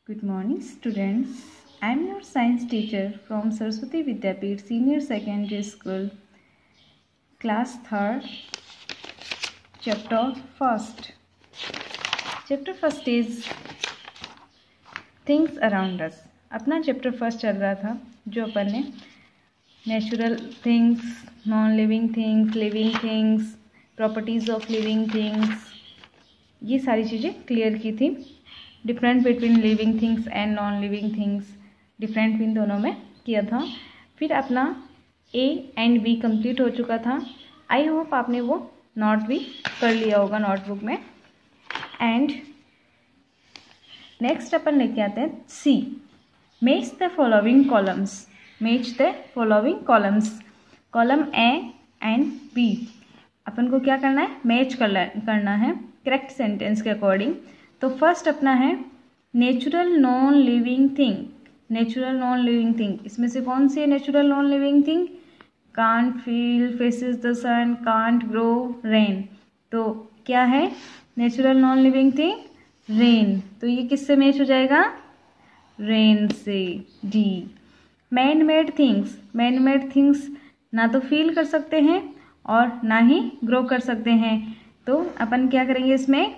Good morning, students. I am your science teacher from Saraswati Vidyapeeth Senior Secondary School, class 3rd, chapter 1st. Chapter 1st is Things Around Us. अपना chapter first चल रहा था जो अपन ने natural things, non living things, living things, properties of living things, ये सारी चीज़ें क्लियर की थी। Different between living things and non living things, different इन दोनों में किया था। फिर अपना ए एंड बी कंप्लीट हो चुका था। आई होप आपने वो नोट भी कर लिया होगा नोटबुक में। एंड नेक्स्ट अपन लेके आते हैं C, match the following columns. Match the following columns, column A and B अपन को क्या करना है, मैच करना है करेक्ट सेंटेंस के अकॉर्डिंग। तो फर्स्ट अपना है natural non living thing. Natural non living thing, इसमें से कौन सी है natural non living thing? Can't feel, faces the sun, can't grow, rain. तो क्या है natural non living thing? Rain. तो ये किससे मैच हो जाएगा? रेन से, D. Man made things, man made things ना तो फील कर सकते हैं और ना ही ग्रो कर सकते हैं। तो अपन क्या करेंगे इसमें?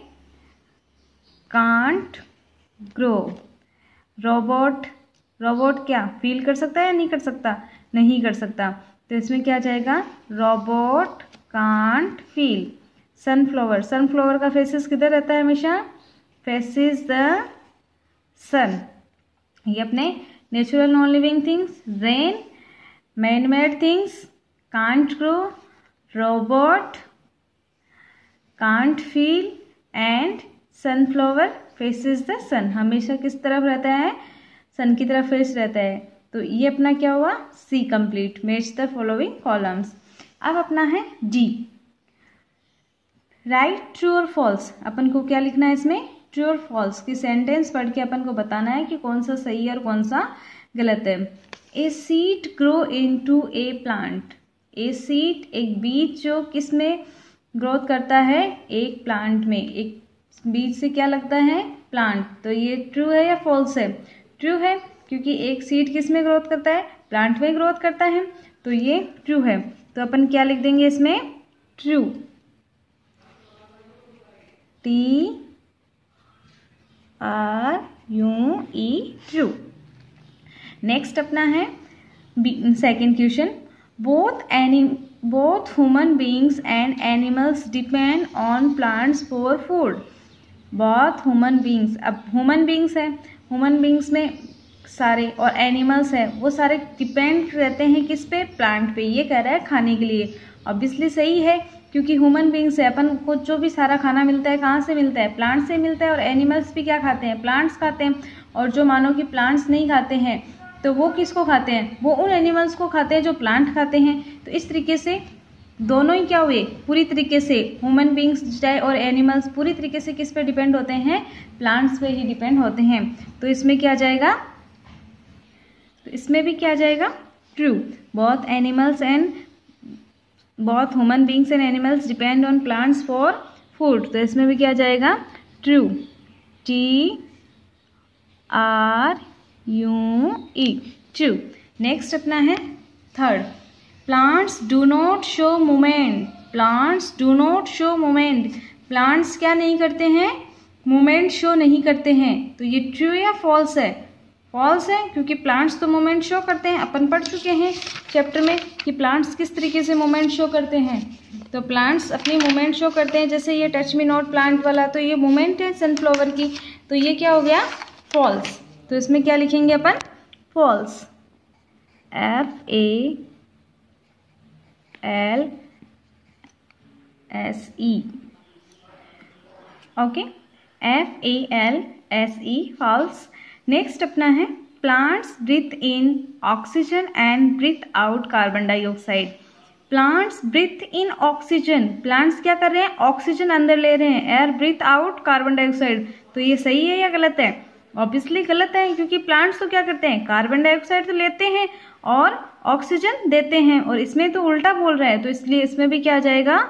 Can't grow. रोबोट, रोबोट क्या फील कर सकता है या नहीं कर सकता? नहीं कर सकता। तो इसमें क्या जाएगा? Robot can't feel. Sunflower, sunflower का फेसेस किधर रहता है हमेशा? Faces the sun. ये अपने natural non living things, rain, man made things, can't grow, robot can't feel and sunflower faces the sun. हमेशा किस तरफ रहता है? सन की तरफ फेस रहता है। तो ये अपना क्या हुआ? C complete, match the following columns. अब अपना है डी, राइट ट्रू और फॉल्स। अपन को क्या लिखना है इसमें? ट्रू और फॉल्स की सेंटेंस पढ़ के अपन को बताना है कि कौन सा सही है और कौन सा गलत है। A seed grow into a plant. A seed एक बीज जो किस में ग्रोथ करता है? एक प्लांट में। एक बीज से क्या लगता है? प्लांट। तो ये ट्रू है या फॉल्स है? ट्रू है, क्योंकि एक सीड किस में ग्रोथ करता है? प्लांट में ग्रोथ करता है। तो ये ट्रू है। तो अपन क्या लिख देंगे इसमें? True, T R U E, true. Next अपना है second question, both human beings and animals depend on plants for food. both human beings, अब human beings है, human beings में सारे, और एनिमल्स है वो सारे डिपेंड रहते हैं किस पे? प्लांट पे। ये कह रहा है खाने के लिए। ऑब्वियसली सही है, क्योंकि ह्यूमन बींग्स है, अपन को जो भी सारा खाना मिलता है कहाँ से मिलता है? प्लांट से मिलता है। और एनिमल्स भी क्या खाते हैं? प्लांट्स खाते हैं। और जो मानो कि प्लांट्स नहीं खाते हैं तो वो किसको खाते हैं? वो उन एनिमल्स को खाते हैं जो प्लांट खाते हैं। तो इस तरीके से दोनों ही क्या हुए? पूरी तरीके से ह्यूमन बींग्स चाहे और एनिमल्स पूरी तरीके से किस पे डिपेंड होते हैं? प्लांट्स पे ही डिपेंड होते हैं। तो इसमें क्या जाएगा? तो इसमें भी क्या जाएगा? True. Both human beings and animals depend on plants for food. तो इसमें भी क्या जाएगा? True, T R U E, true. Next अपना है third, plants do not show movement. Plants do not show movement, plants क्या नहीं करते हैं? मूवमेंट शो नहीं करते हैं। तो ये ट्रू या फॉल्स है? फॉल्स है, क्योंकि प्लांट्स तो मूवमेंट शो करते हैं। अपन पढ़ चुके हैं चैप्टर में कि प्लांट्स किस तरीके से मूवमेंट शो करते हैं। तो प्लांट्स अपनी मूवमेंट शो करते हैं, जैसे ये टच मी नॉट प्लांट वाला, तो ये मूवमेंट है सनफ्लावर की। तो ये क्या हो गया? फॉल्स। तो इसमें क्या लिखेंगे अपन? False, FALSE, okay, FALSE, false. Next अपना है plants breathe in oxygen and breathe out carbon dioxide. Plants breathe in oxygen, plants क्या कर रहे हैं? ऑक्सीजन अंदर ले रहे हैं, air breathe out carbon dioxide. तो ये सही है या गलत है? ऑब्वियसली गलत है, क्योंकि प्लांट्स तो क्या करते हैं? कार्बन डाइऑक्साइड तो लेते हैं और ऑक्सीजन देते हैं, और इसमें तो उल्टा बोल रहा है। तो इसलिए इसमें भी क्या आ जाएगा?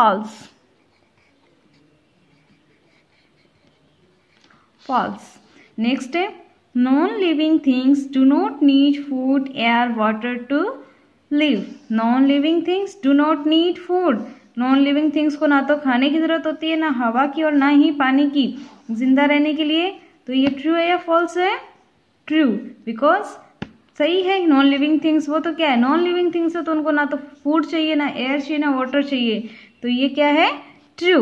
False, false. नेक्स्ट है non living things do not need food air water to live. Non living things do not need food. Non living things को ना तो खाने की जरूरत होती है, ना हवा की, और ना ही पानी की जिंदा रहने के लिए। तो ये ट्रू है या फॉल्स है? ट्रू, बिकॉज सही है। नॉन लिविंग थिंग्स वो तो क्या है, नॉन लिविंग थिंग्स है, तो उनको ना तो फूड चाहिए, ना एयर चाहिए, ना वाटर चाहिए। तो ये क्या है? ट्रू।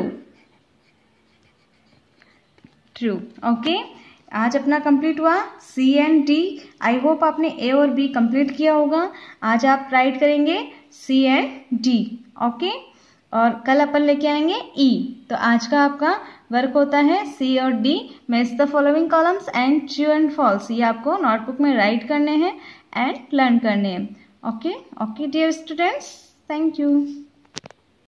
ट्रू। ओके, आज अपना कंप्लीट हुआ C and D. I hope आपने ए और बी कंप्लीट किया होगा। आज आप राइट करेंगे सी एंड डी। ओके, और कल अपन लेके आएंगे ई। तो आज का आपका वर्क होता है सी और D. Match the following columns and true and false. ये आपको नोटबुक में राइट करने हैं एंड लर्न करने हैं। Okay okay dear students, thank you.